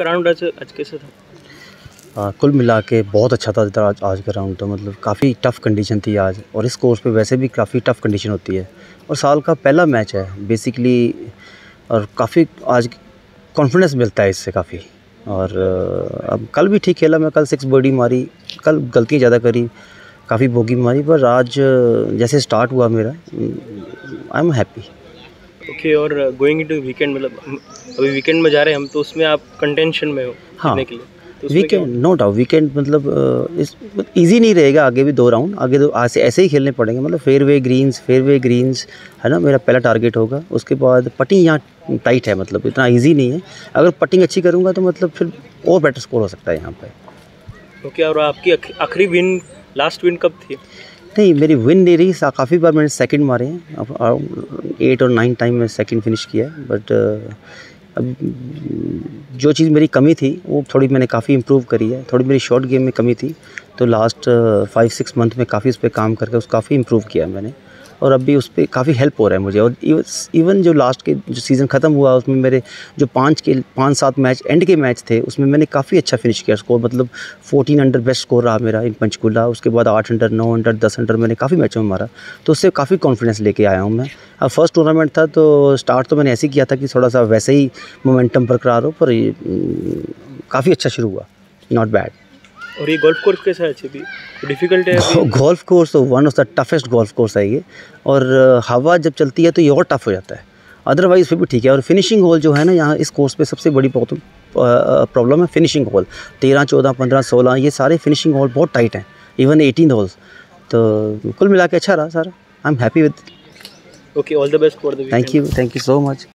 आपका राउंड आज कैसा था? कुल मिला के बहुत अच्छा था आज का राउंड। तो मतलब काफ़ी टफ़ कंडीशन थी आज, और इस कोर्स पे वैसे भी काफ़ी टफ़ कंडीशन होती है, और साल का पहला मैच है बेसिकली, और काफ़ी आज कॉन्फिडेंस मिलता है इससे काफ़ी। और अब कल भी ठीक खेला मैं, कल 6 बर्डी मारी, कल गलतियाँ ज़्यादा करी, काफ़ी बोगी मारी, पर आज जैसे स्टार्ट हुआ मेरा, आई एम हैप्पी। ओके, और गोइंग इनटू वीकेंड, मतलब अभी वीकेंड में जा रहे हैं हम, तो उसमें आप कंटेंशन में हो हाँ, जीतने के लिए, तो उसमें वीकेंड नो डाउट, वीकेंड मतलब इस ईजी नहीं रहेगा। आगे भी 2 राउंड, आगे तो ऐसे ही खेलने पड़ेंगे। मतलब फेयरवे ग्रीन्स है ना, मेरा पहला टारगेट होगा। उसके बाद पटिंग यहाँ टाइट है, मतलब इतना इजी नहीं है। अगर पटिंग अच्छी करूँगा तो मतलब फिर और बेटर स्कोर हो सकता है यहाँ पे। ओके, और आपकी आखिरी विन, लास्ट विन कब थी? नहीं, मेरी विन नहीं रही। काफ़ी बार मैंने सेकंड मारे हैं, अब 8 और 9 टाइम में सेकंड फिनिश किया है। बट अब जो चीज़ मेरी कमी थी वो थोड़ी मैंने काफ़ी इम्प्रूव करी है। थोड़ी मेरी शॉर्ट गेम में कमी थी, तो लास्ट 5-6 मंथ में काफ़ी उस पर काम करके काफ़ी इम्प्रूव किया है मैंने, और अब भी उस पर काफ़ी हेल्प हो रहा है मुझे। और इवन जो लास्ट के जो सीज़न ख़त्म हुआ उसमें मेरे जो 5-7 मैच एंड के मैच थे, उसमें मैंने काफ़ी अच्छा फिनिश किया स्कोर। मतलब 14 अंडर बेस्ट स्कोर रहा मेरा इन पंचकुला। उसके बाद 8 अंडर, 9 अंडर, 10 अंडर मैंने काफ़ी मैचों में मारा, तो उससे काफ़ी कॉन्फिडेंस लेके आया हूँ मैं। अब फर्स्ट टूर्नामेंट था तो स्टार्ट तो मैंने ऐसे ही किया था कि थोड़ा सा वैसे ही मोमेंटम बरकरार हो, पर काफ़ी अच्छा शुरू हुआ, नॉट बैड। और ये गोल्फ कोर्स कैसा है? अभी डिफ़िकल्ट है? गोल्फ कोर्स तो one of the toughest golf course है ये, और हवा जब चलती है तो ये और टफ हो जाता है, अदरवाइज़ फिर भी ठीक है। और फिनिशिंग होल जो है ना, यहाँ इस कोर्स पे सबसे बड़ी प्रॉब्लम है फिनिशिंग होल। 13, 14, 15, 16 ये सारे फिनिशिंग होल बहुत टाइट हैं, इवन 18 होल्स। तो कुल मिला के अच्छा रहा सारा। I am happy with. Okay, all the best for the weekend. Thank you so much.